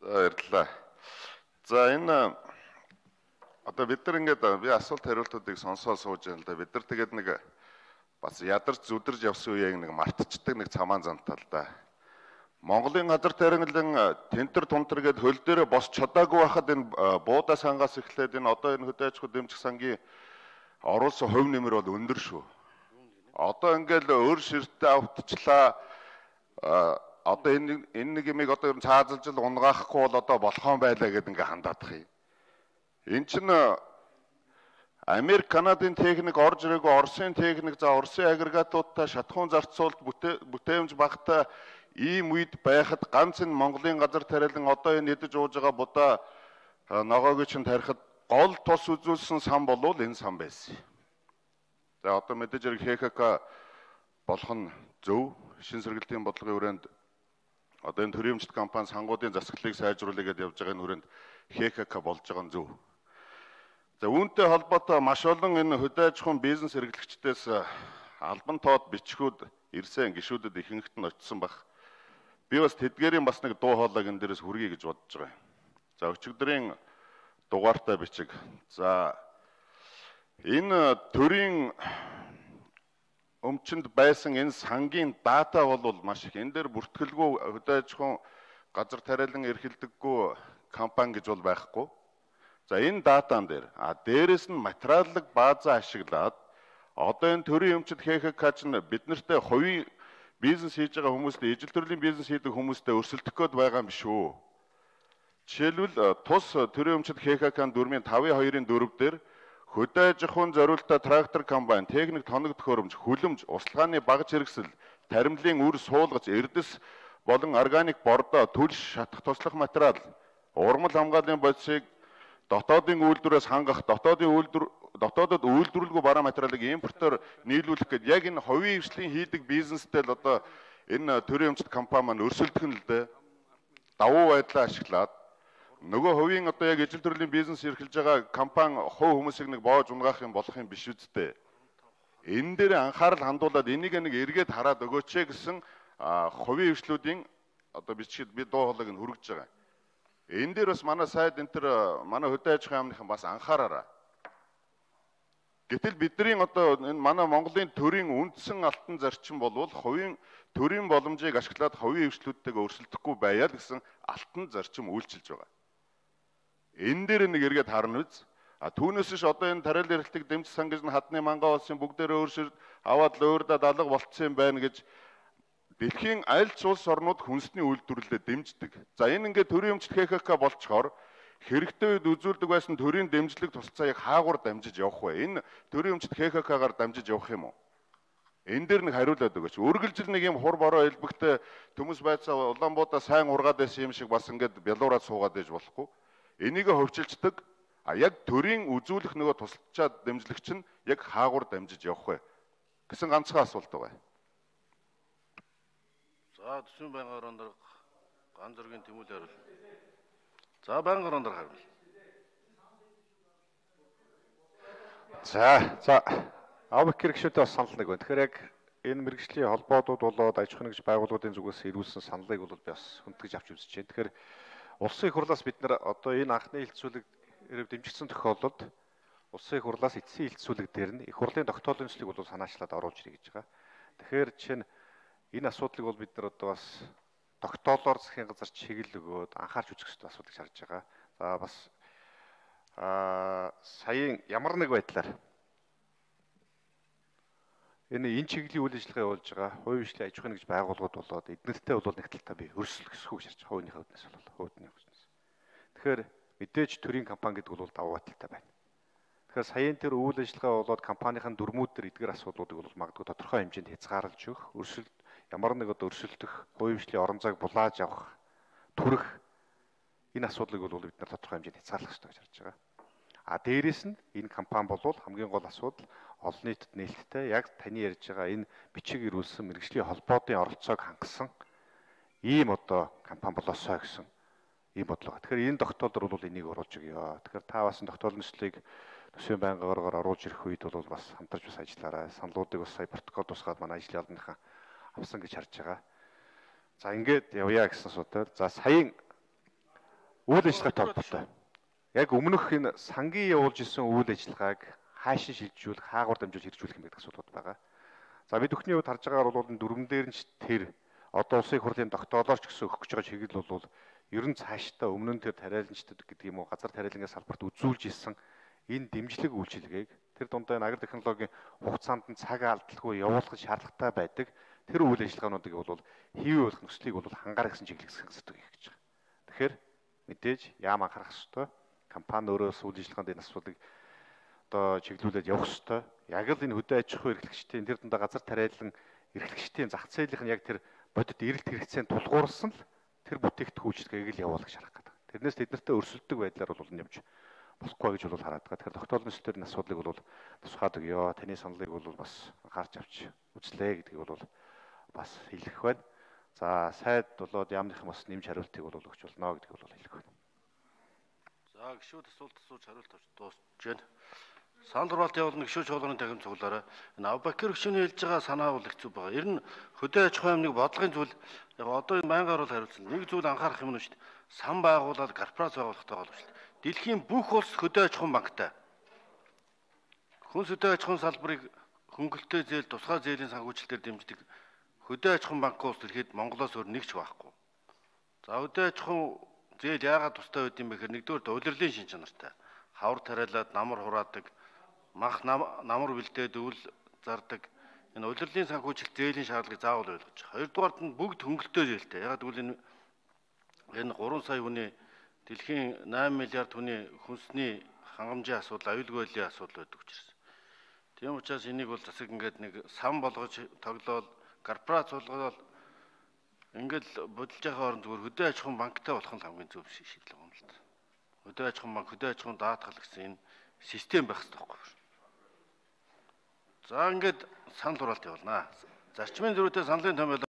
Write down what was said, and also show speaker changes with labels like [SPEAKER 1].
[SPEAKER 1] Баярлалаа. За энэ одоо бид нар ингээд би асуулт хариултуудыг сонсоод сууж байна л да. Бид нар тэгээд нэг бас ядарч зүдэрж явсан үеийг нэг мартчихдаг нэг цамаан зантаа л да. Монголын газар тариглан тентэр тунтар гээд хөл дээрээ бос чадаагүй байхад энэ буудаа сангаас эхлээд энэ одоо энэ хөдөө аж ахуй дэмжих сангийн оруулсан хувь нэмэр бол өндөр шүү. Одоо ингээл өөр ширтээ автчлаа. Одоо энэ нэг юмыг одоо ер нь цаазалж унгаахгүй бол одоо болохон байлаа гэдэг ингээ хандаадах юм. Эн чинь Америк, Канадын техник орж ирээгүй, Оросын техник за Оросын агрегатуудтай шатхуун зарцуулалт бүтээмж багтаа ийм үед байхад ганц энэ Монголын газар тариалан одоо энэ эдэж ууж байгаа будаа ногоог чинь тарихад гол тус үзүүлсэн сан болвол энэ сан байсан. За одоо мэдээж хэрэг ХКК болох нь зөв. Шин сэргэлтийн бодлогын хүрээнд одоо энэ төрийн өмчт компани сангуудын засаглалыг сайжруулъя гэдээ явж байгаа энэ хүрээнд ХКК болж байгаа нь зөв. За үүнтэй холбоотой маш олон энэ хөдөө аж ахуйн бизнес эрхлэгчдээс албан тоод бичгүүд ирсэн гишүүдэд ихэнхт нь очсон баг. Би бас тэдгээрийн бас нэг дуу хоолойг энэ дээрээс хүргэе гэж бодож байгаа юм. За өчигдрийн дугаартай бичиг. За энэ төрийн өмчөнд байсан энэ сангийн дата бол маш их. Энэ дээр бүртгэлгүй хөдөө аж ахуйн газар тариалан эрхэлдэггүй компани гэж бол байхгүй. За энэ датан дээр дээрэс нь материаллык баазаа ашиглаад одоо энэ төрийн өмчөд ХКК чинь биднэртээ хувийн бизнес хийж байгаа хүмүүстэй ижил төрлийн бизнес хийдэг хүмүүстэй өрсөлдөх гээд байгаа юм шүү. Жишээлбэл тус төрийн өмчөд ХКК-н 4.5-2-ын 4 дээр хөдөө аж ахуйн зориулалтаа трактор комбайн, техник тоног төхөөрөмж, хүлэмж, услгааны багж хэрэгсэл, таримлын үр суулгач, эрдэс болон органик бордоо, түлш, шатах туслах материал, урмал хамгааллын бодисыг дотоодын үйлдвэрээс хангах, дотоодод үйлдвэрлэгүй бараа материалыг импортоор нийлүүлэх гэдэг яг энэ хувийн хвшлийн хийдэг бизнестэй л одоо энэ төрийн өмчт компани маань өрсөлдөх нь л дээ. Давуу байдлаа ашиглаад нөгөө хувийн одоо яг ижил төрлийн бизнес эрхэлж байгаа компани хувь хүмүүсийг нэг боож унгаах юм болох юм биш үсттэй. Энэ дээр анхаарал хандуулад энийг нэг эргээд хараад өгөөч гэсэн хувийн хвшлүүдийн одоо бичгээд би дуу хоолойг нь хүргэж байгаа. Энэ дээр бас манай сайд энэ төр манай хөдөө аж ахуйн яамныхан бас анхаараарай. Гэтэл бидний одоо энэ манай Монголын төрийн үндсэн алтан зарчим болвол хувийн төрийн боломжийг ашиглаад хувийн хвшлүүдтэйгээ өрсөлдөхгүй байя л гэсэн алтан зарчим үйлчилж байгаа. Энэ дээр нэг эргээд харна үз. Түүнээс ш одоо энэ тариал эрхлэлтийг дэмжих сан гэж хадны манган улсын бүгдээрээ өөршөлт аваад л өөрдөө алга болцсон юм байна гэж дэлхийн аль ч улс орнууд хүнсний үйлдвэрлэлд дэмждэг. За энэ ингээд төрийн өмчт ХКК болчхоор хэрэгтэй үед үзүүлдэг байсан төрийн дэмжлэг тусалцааг хаагур дамжиж явах вэ? Энэ төрийн өмчт ХКК-гаар дамжиж явах юм уу? Энэ дээр нэг хариулаад өгөөч. Үргэлжил нэг юм хур бороо элбэгтэй төмөс байцаа Улаанбуудаа сайн ургаад байсан юм шиг бас ингээд бялуураад суугаад байж болохгүй. Энийг хөвчилждэг. Яг төрийн үзүүлэх нөгөө тусалцаа дэмжлэгч нь яг хаагур дамжиж явах вэ гэсэн ганцхан асуулт байгаа.
[SPEAKER 2] За төсвийн байнгын орон дарга Ган зургийн Тэмүүлэн хариул. За байнгын орон дарга хариул.
[SPEAKER 3] За Авбекер гишүүдэд бас санал нэг байна. Тэгэхээр яг энэ мэргэжлийн холбоодууд болоод аж ахуйн нэгж байгууллагын зүгээс ирүүлсэн саналыг бол би бас хүндгэж авч үзэж байна. Тэгэхээр улсын их хурлаас бид нар одоо энэ анхны хилцүүлэг дэмжигдсэн тохиолдолд улсын их хурлаас эцсийн хилцүүлэг дээр нь их хурлын тогтоолын төслийг бол санаачлаад оруулж ирэх гэж байгаа. Тэгэхээр жишээ нь энэ асуудлыг бол бид нар одоо бас тогтоолоор засгийн газар чиглэл өгөөд анхаарч үзэх ёстой асуудал гэж харж байгаа. За бас саяын ямар нэг байдлаар энэ чиглэлийн үйл ажиллагаа явуулж байгаа хувийн хвшлийн аж ахуйн нэгж байгууллагууд болоод эднэртэй бол нэг талтай би өрсөлдөхсгүй гэж харж байгаа. Хувийнхаа үднэс бол хувийн үднэс. Тэгэхээр мэдээж төрийн компани гэдэг бол давуу талтай байна. Тэгэхээр саяын тэр үйл ажиллагаа болоод компанийн дүрмүүд төр эдгээр асуудлуудыг бол магадгүй тодорхой хэмжээнд хязгаарлаж өгөх, ямар нэг одоо өрсөлдөх, хувийн хвшлийн орон зайг булааж авах, түрэх энэ асуудлыг бол бид нар тодорхой хэмжээнд хязгаарлах ёстой гэж харж байгаа. Дээрээс нь энэ компани бол хамгийн гол асуудал олон нийтэд нээлттэй яг таны ярьж байгаа энэ бичиг ирүүлсэн мэргэжлийн холбоодын оролцоог хангасан ийм одоо компани болоосоо гэсэн ийм бодлого. Тэгэхээр энэ тогтоолдор бол энийг оруулж өгье. Тэгэхээр та бас тогтоолын төслийг төсвийн байнгын оргоор оруулж ирэх үед бол бас хамтарч бас ажиллаарай. Саналуудыг бас сая протокол тусгаад манай ажлын албаныхан авсан гэж харж байгаа. За ингээд явъя гэсэн асуудал. За саяын Үйл ажиллагаатай холбоотой. Яг өмнөх энэ сангийн явуулж исэн үйл ажиллагааг хаашин шилжүүлэх, хаагур дамжуулж хэрэгжүүлэх юм гэдэг асуудлууд байгаа. За бид бүхний хувьд харж байгаагаар бол дөрвөн дээр нь ч тэр одоо улсын хурлын тогтоолоор ч гэсэн өгөх гэж байгаа чиглэл бол ер нь цаашдаа өмнө нь тэр тариаланчдад гэдэг юм уу газар тариалангийн салбарт үзүүлж исэн энэ дэмжлэг үйлчилгээг тэр дундаа агр технологийн хугацаанд нь цаг алдалгүй явуулах шаардлагатай байдаг тэр үйл ажиллагаануудыг бол хэвээ болох нөхцөлийг бол хангаарах гэсэн чиглэл хэсэг гэж байгаа. Тэгэхээр мэдээж яам анхаарах ёстой. Компани өөрөөс үйл ажиллагаанд энэ асуудлыг одоо чиглүүлээд явах ёстой. Яг л энэ хөдөө аж ахуй эрхлэгчдийн тэр дундаа газар тариалан эрхлэгчдийн зах зээлийнх нь яг тэр бодит эрэлт хэрэгцээнд тулгуурсан л тэр бүтээгдэхүүн үйлчлэгийг л явуулах шаардлага гэдэг. Тэрнээс тэднэртэй өрсөлдөг байдлаар бол энэ явж болохгүй гэж бол хараад байгаа. Тэгэхээр тогтоолын төслөөр энэ асуудлыг бол тусгаад өгөө. Таны саналыг бол бас анхаарч авч үзлээ гэдгийг бол бас хэлэх байна. За сайд болоод яамныхан бас нэмж хариултыг бол өгч болно гэдгийг бол хэлэх байна.
[SPEAKER 2] За гişүүд асуулт асууж хариулт авч дуусч байна. Санал хураалт явуулна гişүүд чуулганы тахим цуглаараа энэ Абубакир гişүний хэлж байгаа санаа бол их зүг байгаа. Ер нь хөдөө аж ахуйн амныг бодлогын зүйл яг одоо энэ байнгаар бол хариулсан. Нэг зүйл анхаарах юм нь шүү дээ. Сан байгуулаад корпорац байгуулахтай болов шүү дээ. Дэлхийн бүх улс хөдөө аж ахуйн банктай. Хүнс хөдөө аж ахуйн салбарыг хөнгөлөлтөө зээл, тусгай зээлийн санхүүжилтээр дэмждэг хөдөө аж ахуйн банк улс ирэхэд Монголоос өөр нэг ч байхгүй. За хөдөө аж ахуйн зээл яагаад тустай байд юм бэ гэхээр нэгдүгээр улирлын шин чанартай. Хавар тариалаад намар хураадаг, мах намар бэлдээд өвөл зардаг. Энэ улирлын санхүүжилт зээлийн шаардлагыг заавал ойлгож. Хоёрдугаард нь бүгд хөнгөлөлтөө зээлтэй. Ягаад гэвэл энэ 3 сая хүний дэлхийн 8 миллиард хүний хүнсний хангамжийн асуудал, аюулгүй байдлын асуудал байдаг учраас. Тийм учраас энийг бол засаг ингээд нэг сан болгож тоглоод корпорац болгоод ингээд бодолж байгаа орон зүгээр хөдөө аж ахуйн банктай болох нь хамгийн зөв шийдэл юм л да. Хөдөө аж ахуйн банк, хөдөө аж ахуйн даатгал гэсэн энэ систем байх хэрэгтэй байхгүй. За ингээд санал хураалт явуулнаа. Зарчмын зөрүүтэй саналын томьёол